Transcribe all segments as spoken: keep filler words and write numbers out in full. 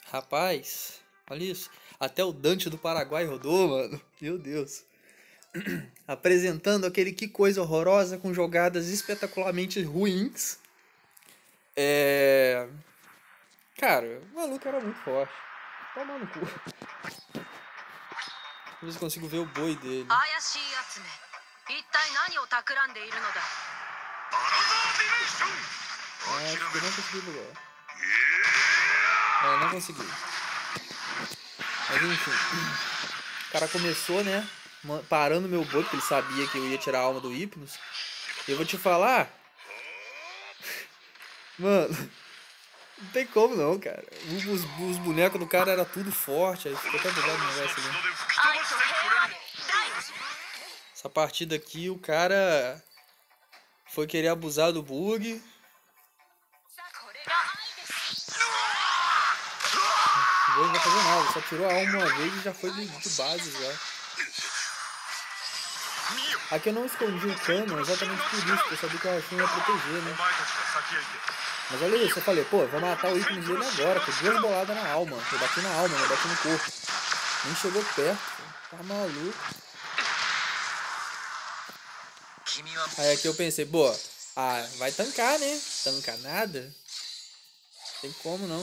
Rapaz, olha isso. Até o Dante do Paraguai rodou, mano. Meu Deus. Apresentando aquele que coisa horrorosa com jogadas espetacularmente ruins. É. Cara, o maluco era muito forte. Toma no cu. Deixa eu ver se eu consigo ver o boi dele. Ah, acho que eu não consegui bugar. É, não consegui. Mas enfim. O cara começou, né? Parando meu boi, porque ele sabia que eu ia tirar a alma do Hypnos. E eu vou te falar. Mano. Não tem como não, cara. Os, os bonecos do cara era tudo forte. Aí ficou até bugado o negócio ali. Essa partida aqui, o cara foi querer abusar do bug. O bug não vai fazer nada, só tirou a alma uma vez e já foi de, de base já. Aqui eu não escondi o cano exatamente por isso, porque eu sabia que o Rachim ia proteger, né? Mas olha isso, eu falei, pô, vou matar o Hypnos dele agora, com duas boladas na alma. Eu bati na alma, eu bati no corpo. Nem chegou perto, tá maluco. Aí aqui eu pensei, boa, ah, vai tancar, né? Tanca nada. Não tem como não.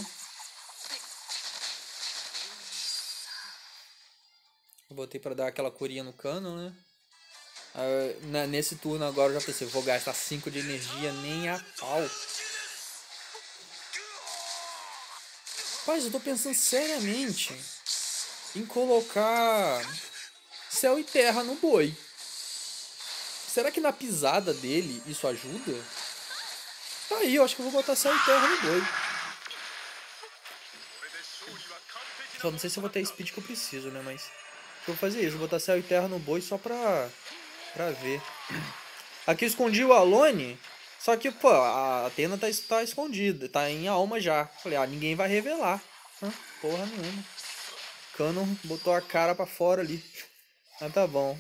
Eu botei pra dar aquela curinha no cano, né? Aí, na, nesse turno agora eu já pensei, vou gastar cinco de energia nem a pau. Rapaz, eu tô pensando seriamente em colocar céu e terra no boi. Será que na pisada dele isso ajuda? Tá aí, eu acho que eu vou botar céu e terra no boi. Só não sei se eu vou ter a speed que eu preciso, né? Mas eu vou fazer isso, vou botar céu e terra no boi só pra, pra ver. Aqui eu escondi o Alone, só que, pô, a Athena tá, tá escondida, tá em alma já. Falei, ah, ninguém vai revelar. Hã? Porra nenhuma. Canon botou a cara pra fora ali. Mas tá bom.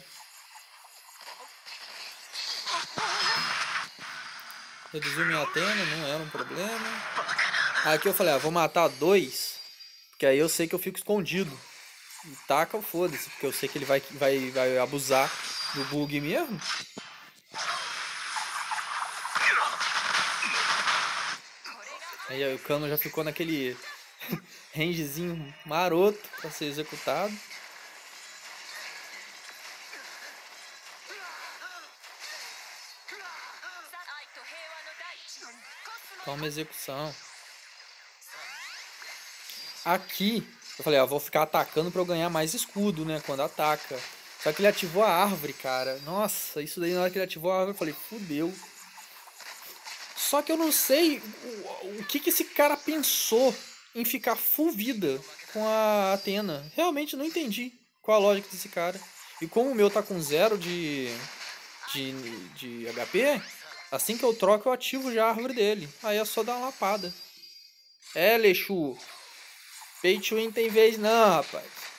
Reduziu minha Athena, não era um problema. Aqui eu falei, ah, vou matar dois, porque aí eu sei que eu fico escondido. E taca o foda-se, porque eu sei que ele vai, vai, vai abusar do bug mesmo. Aí, aí o cano já ficou naquele rangezinho maroto pra ser executado. Toma execução. Aqui, eu falei, ó, vou ficar atacando pra eu ganhar mais escudo, né, quando ataca. Só que ele ativou a árvore, cara. Nossa, isso daí na hora que ele ativou a árvore, eu falei, fudeu. Só que eu não sei o, o que que esse cara pensou em ficar full vida com a Athena. Realmente não entendi qual a lógica desse cara. E como o meu tá com zero de, de, de H P, assim que eu troco eu ativo já a árvore dele. Aí é só dar uma lapada. É, Lexu. Pay to win tem vez não, rapaz.